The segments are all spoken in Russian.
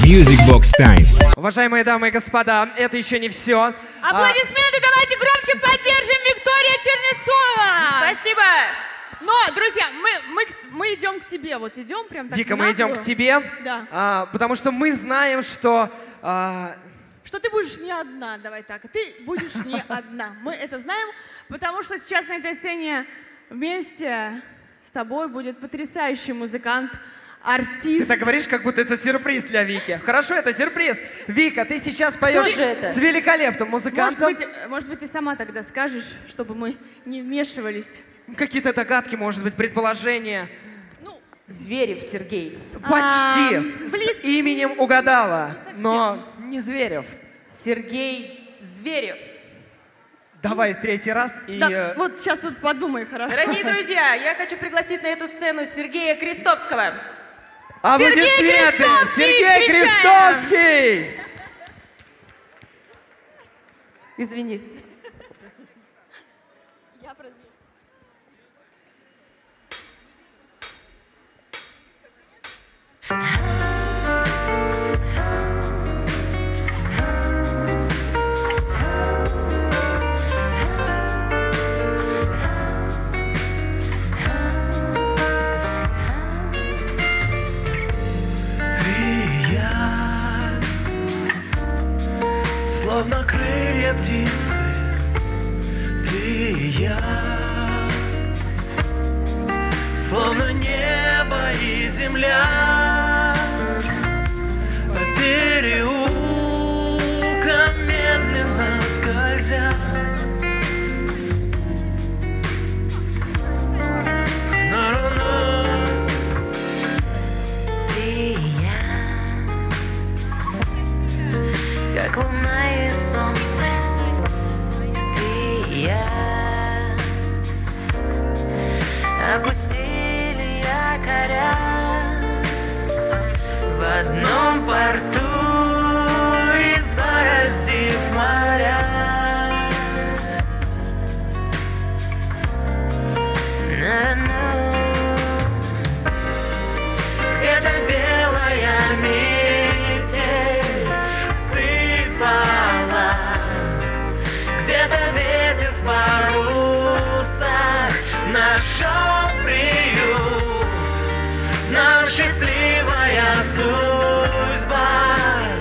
Music Box Time. Уважаемые дамы и господа, это еще не все. Аплодисменты, давайте громче поддержим Виктория Чернецова. Спасибо. Но, друзья, мы идем к тебе, вот идем прям так. Вика, мы идем к тебе, да. Потому что мы знаем, что... Что ты будешь не одна, давай так. Ты будешь не одна. Мы это знаем, потому что сейчас на этой сцене вместе с тобой будет потрясающий музыкант, артист. Ты так говоришь, как будто это сюрприз для Вики. Хорошо, это сюрприз. Вика, ты сейчас поешь с великолепным музыкантом. Может быть, ты сама тогда скажешь, чтобы мы не вмешивались. Какие-то догадки, может быть, предположения. Зверев Сергей. Почти. С именем угадала, но не Зверев. Сергей Зверев. Давай третий раз и... Да, вот сейчас вот подумай, хорошо. Дорогие друзья, я хочу пригласить на эту сцену Сергея Крестовского. Аплодисменты! Сергей Крестовский! Извини. Я прозрела. Словно крылья птицы, ты и я, словно небо и земля, по переулкам медленно скользя. Ты и я, как луна и солнце, ты и я, опустили якоря в одном порту, избороздив моря. Где-то белая метель сыпала, где-то ветер в парусах нашел приют. Нам счастливая судьба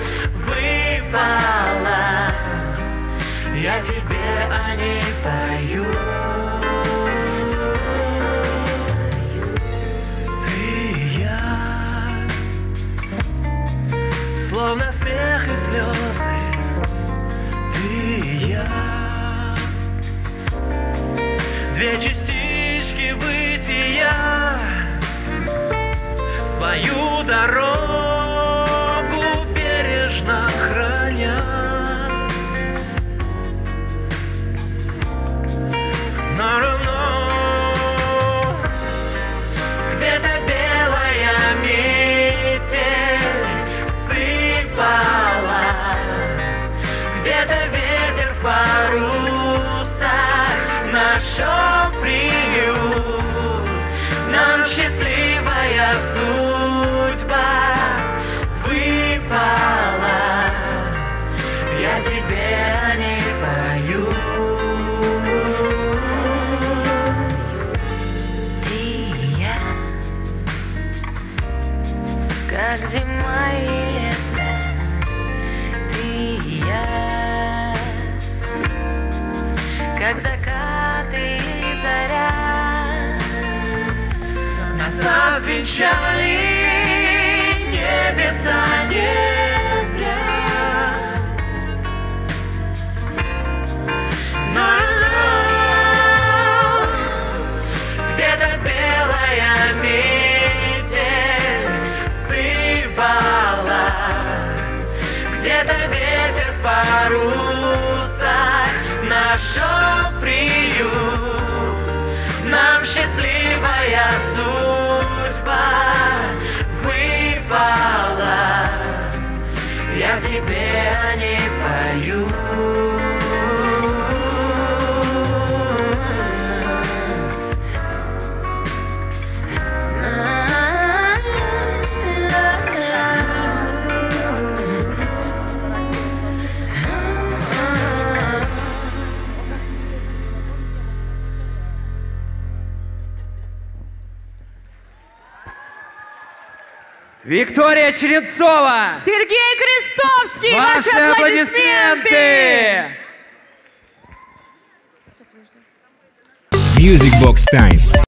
выпала, я тебе о ней пою. Словно смех и слезы, ты и я, две частички бытия, свою дорогу бережно храня. Но где-то белая метель сыпала, где-то ветер в парусах нашел приют. Нам счастливая судьба выпала, я тебе о ней пою. Ты и я, как зима и лето, ты и я, как закаты и заря, нас обвенчали небеса не зря. Но где-то белая метель сыпала, где-то ветер в парусах нашел приют. Нам счастливая судьба выпала, я тебе о ней пою. Виктория Черенцова! Сергей Крестовский! Ваши аплодисменты! Music Box Time.